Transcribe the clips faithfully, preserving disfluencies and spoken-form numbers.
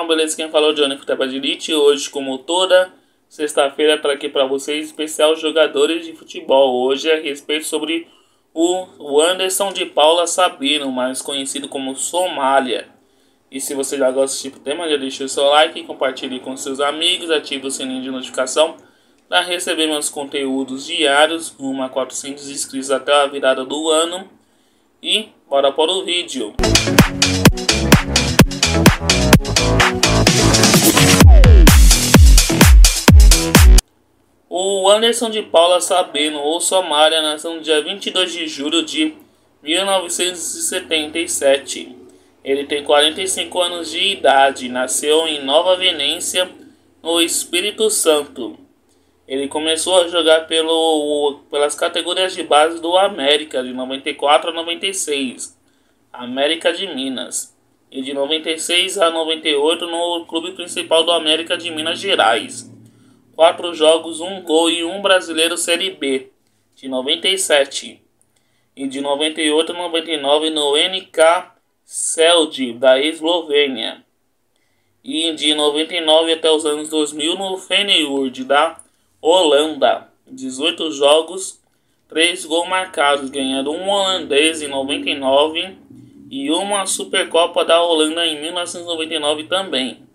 beleza? Quem falou é o Johnny Futebol de Elite. Hoje, como toda sexta-feira, trago aqui para vocês especial jogadores de futebol. Hoje é a respeito sobre o, o Anderson de Paula Sabino, mais conhecido como Somália. E se você já gosta desse tipo de tema, já deixa o seu like, compartilhe com seus amigos, ative o sininho de notificação para receber meus conteúdos diários, rumo a quatrocentos inscritos até a virada do ano. E bora para o vídeo. O Anderson de Paula Sabino, ou Somália, nasceu no dia vinte e dois de julho de mil novecentos e setenta e sete. Ele tem quarenta e cinco anos de idade, nasceu em Nova Venécia, no Espírito Santo. Ele começou a jogar pelo, pelas categorias de base do América, de noventa e quatro a noventa e seis, América de Minas, e de noventa e seis a noventa e oito no clube principal do América de Minas Gerais. Quatro jogos, um gol e um brasileiro Série B, de noventa e sete. E de noventa e oito a noventa e nove no N K Celje, da Eslovênia. E de noventa e nove até os anos dois mil no Feyenoord, da Holanda. dezoito jogos, três gols marcados, ganhando um holandês em noventa e nove e uma Supercopa da Holanda em mil novecentos e noventa e nove também.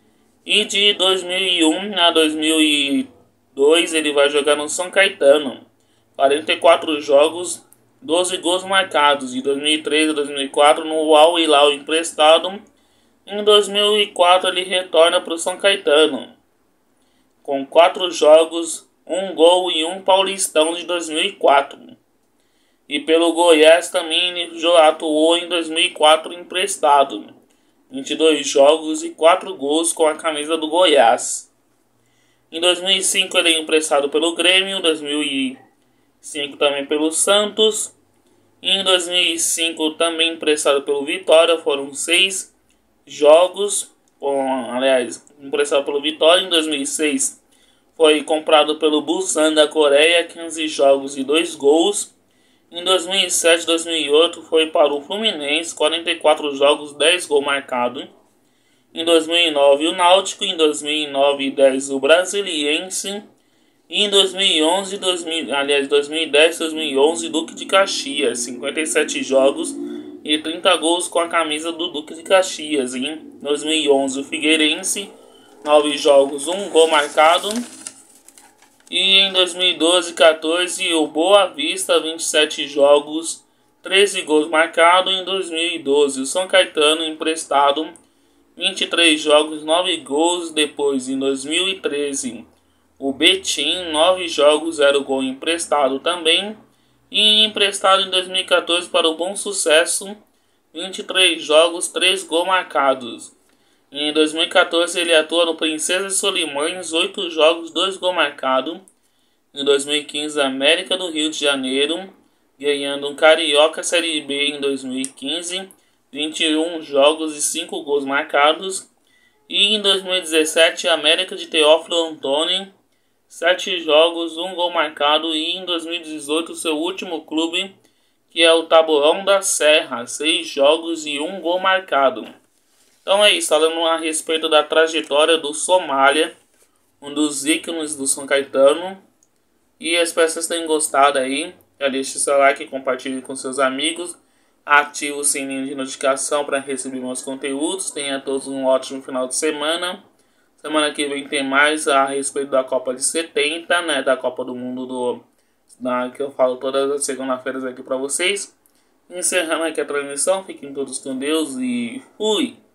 E de dois mil e um a dois mil e dois ele vai jogar no São Caetano. quarenta e quatro jogos, doze gols marcados. De dois mil e três a dois mil e quatro no Al Hilal emprestado. Em dois mil e quatro ele retorna para o São Caetano, com quatro jogos, um gol e um Paulistão de dois mil e quatro. E pelo Goiás também ele atuou em dois mil e quatro emprestado. vinte e dois jogos e quatro gols com a camisa do Goiás. Em dois mil e cinco ele é emprestado pelo Grêmio, em dois mil e cinco também pelo Santos. E em dois mil e cinco também emprestado pelo Vitória, foram seis jogos, com, aliás, emprestado pelo Vitória. Em dois mil e seis foi comprado pelo Busan da Coreia, quinze jogos e dois gols. Em dois mil e sete e dois mil e oito foi para o Fluminense, quarenta e quatro jogos, dez gols marcados. Em dois mil e nove o Náutico, em dois mil e nove e dez o Brasiliense. E em dois mil e onze, dois mil, aliás, dois mil e dez e dois mil e onze Duque de Caxias, cinquenta e sete jogos e trinta gols com a camisa do Duque de Caxias. Em dois mil e onze o Figueirense, nove jogos, um gol marcado. E em dois mil e doze e quatorze o Boa Vista, vinte e sete jogos, treze gols marcados. Em dois mil e doze o São Caetano emprestado, vinte e três jogos, nove gols. Depois em dois mil e treze o Betim, nove jogos, zero gol emprestado também. E emprestado em dois mil e quatorze para o Bom Sucesso, vinte e três jogos, três gols marcados. Em dois mil e quatorze ele atua no Princesa e Solimões, oito jogos, dois gols marcados. Em dois mil e quinze América do Rio de Janeiro, ganhando um Carioca Série B em dois mil e quinze, vinte e um jogos e cinco gols marcados. E em dois mil e dezessete América de Teófilo Otoni, sete jogos, um gol marcado. E em dois mil e dezoito seu último clube, que é o Taboão da Serra, seis jogos e um gol marcado. Então é isso, falando a respeito da trajetória do Somália, um dos ícones do São Caetano. E espero que vocês tenham gostado aí. Já deixe seu like e compartilhe com seus amigos. Ative o sininho de notificação para receber meus conteúdos. Tenha todos um ótimo final de semana. Semana que vem tem mais a respeito da Copa de setenta, né? Da Copa do Mundo do, da, que eu falo todas as segundas-feiras aqui para vocês. Encerrando aqui a transmissão. Fiquem todos com Deus e fui!